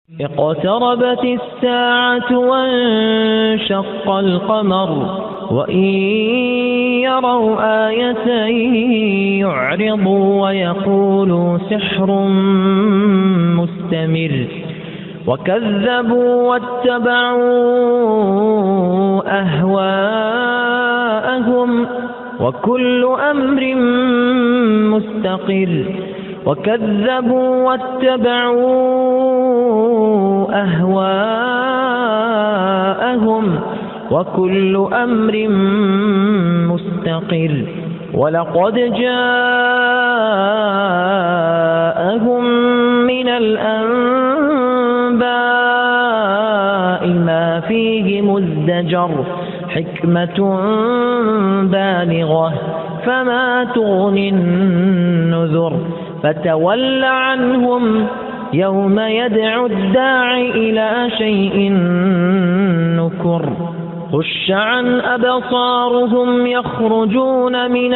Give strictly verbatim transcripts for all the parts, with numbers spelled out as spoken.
اقتربت الساعة وانشق القمر وإن يروا آية يعرضوا ويقولوا سحر مستمر وكذبوا واتبعوا أهواءهم وكل أمر مستقر وكذبوا واتبعوا أهواءهم وكل أمر مستقر ولقد جاءهم من الأنباء ما فيه مزدجر حكمة بالغة فما تغني النذر فتول عنهم يوم يدعو الداع إلى شيء نكر خش عن أبصارهم يخرجون من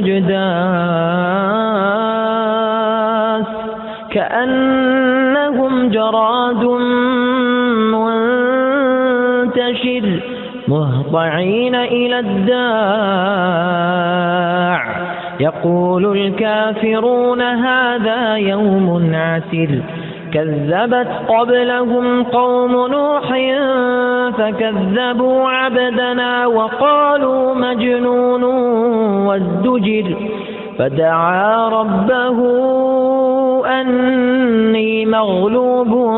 الأجداث كأنهم جراد منتشر مهطعين إلى الداع يقول الكافرون هذا يوم عسر كذبت قبلهم قوم نوح فكذبوا عبدنا وقالوا مجنون وازدجر فدعا ربه أني مغلوب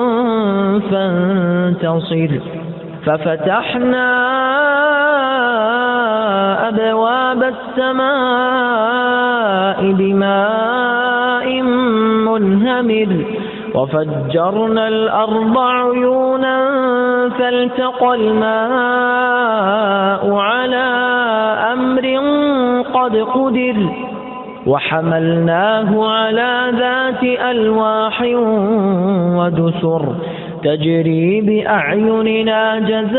فانتصر ففتحنا أبواب السماء بماء منهمر وفجرنا الأرض عيونا فالتقى الماء على أمر قد قدر وحملناه على ذات ألواح ودسر تجري بأعيننا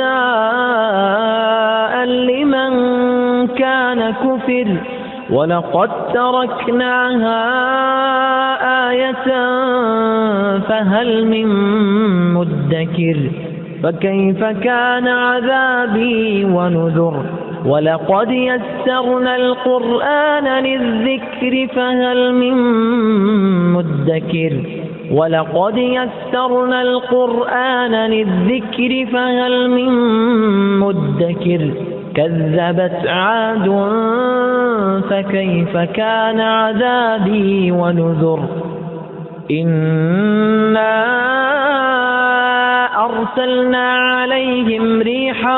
جزاء لمن كان كفر ولقد تركناها آية فهل من مدكر فكيف كان عذابي ونذر ولقد يسرنا القرآن للذكر فهل من مدكر ولقد يسرنا القرآن للذكر فهل من مدكر كذبت عاد فكيف كان عذابي ونذر إنا أرسلنا عليهم ريحا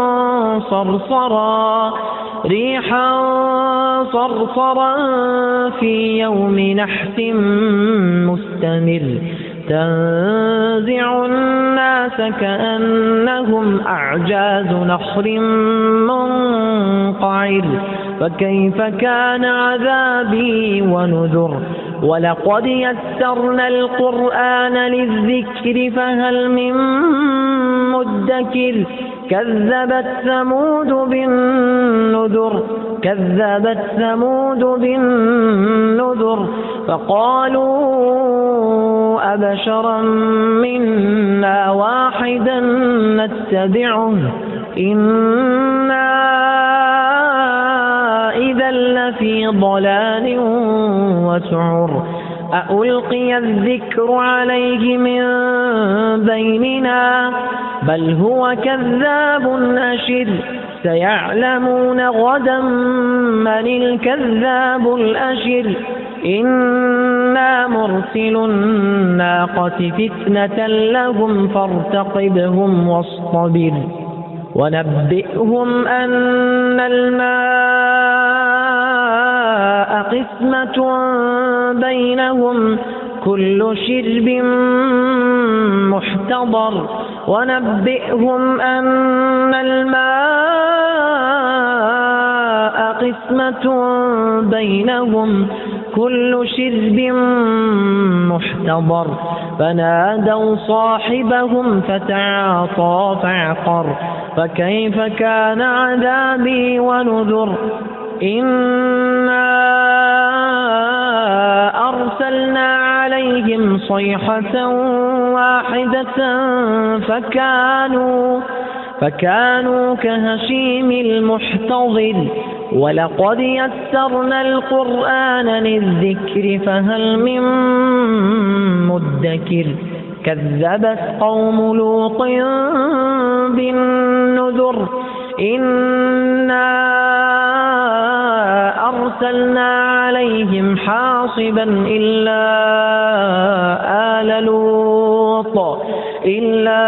صرصرا ريحا صرصرا في يوم نحس مستمر تنزع الناس كأنهم أعجاز نخل منقعر فكيف كان عذابي ونذر ولقد يسرنا القرآن للذكر فهل من مدكر كذبت ثمود بالنذر كذبت ثمود بالنذر فقالوا أبشرا منا واحدا نتبعه إنا إذا لفي ضلال وسعر أألقي الذكر عليه من بيننا بل هو كذاب أشر سيعلمون غدا من الكذاب الأشر إنا مرسل الناقة فتنة لهم فارتقبهم واصطبر ونبئهم أن الماء قسمة بينهم كل شرب محتضر ونبئهم أن الماء قسمة بينهم كل شرب محتضر فنادوا صاحبهم فتعاطى فعقر فكيف كان عذابي ونذر إنا أرسلنا عليهم عليهم صيحة واحدة فكانوا فكانوا كهشيم المحتضر ولقد يسرنا القرآن للذكر فهل من مدكر كذبت قوم لوط بالنذر إنا أرسلنا عليهم حاصبا إلا آل لوط إلا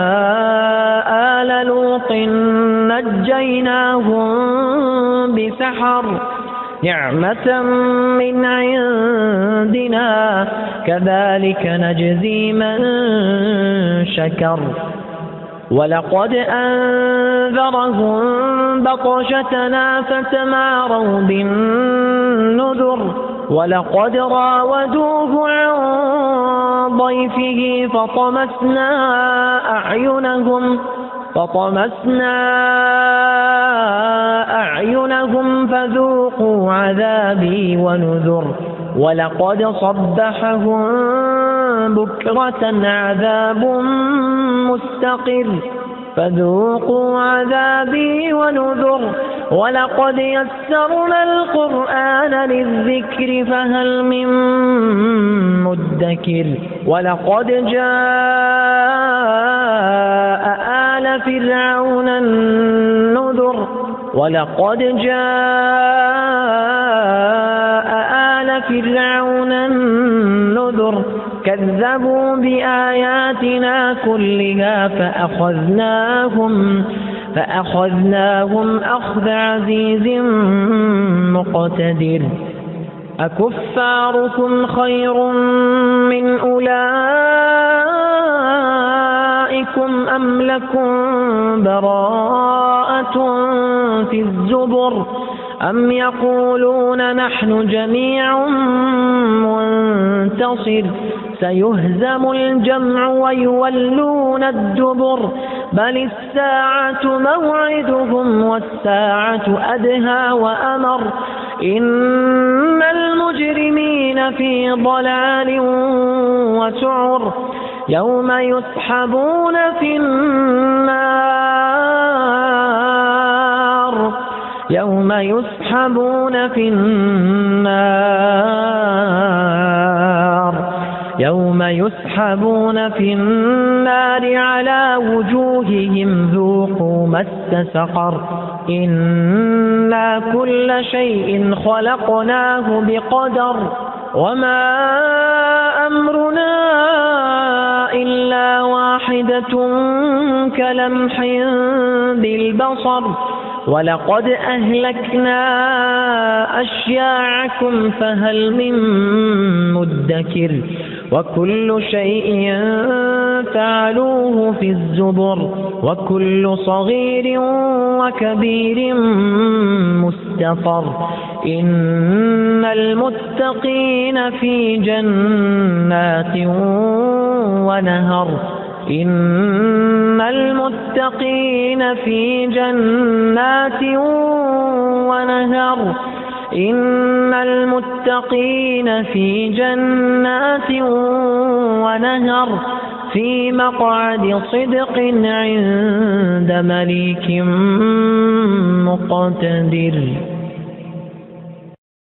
آل لوط نجيناهم بسحر نعمة من عندنا كذلك نجزي من شكر ولقد أنذرهم بطشتنا فتماروا بالنذر ولقد راودوه عن ضيفه فطمسنا أعينهم فطمسنا أعينهم فذوقوا عذابي ونذر ولقد صبحهم بكرة عذاب مستقر فذوقوا عذابي ونذر ولقد يسرنا القرآن للذكر فهل من مدكر ولقد جاء آل فرعون النذر ولقد جاء آل فرعون النذر كذبوا بآياتنا كلها فأخذناهم فأخذناهم أخذ عزيز مقتدر أكفاركم خير من أولئكم أم لكم براءة في الزبر أم يقولون نحن جميع منتصر سيهزم الجمع ويولون الدبر بل الساعة موعدهم والساعة أدهى وأمر إن المجرمين في ضلال وسعر يوم يسحبون في النار يوم يسحبون في النار يوم يسحبون في النار على وجوههم ذوقوا مس سقر إنا كل شيء خلقناه بقدر وما أمرنا إلا واحدة كلمح بالبصر ولقد أهلكنا أشياعكم فهل من مدكر وكل شيء فعلوه في الزبر وكل صغير وكبير مستطر إن المتقين في جنات ونهر إن المتقين في جنات ونهر إن المتقين في جنات ونهر في مقعد صدق عند مليك مقتدر.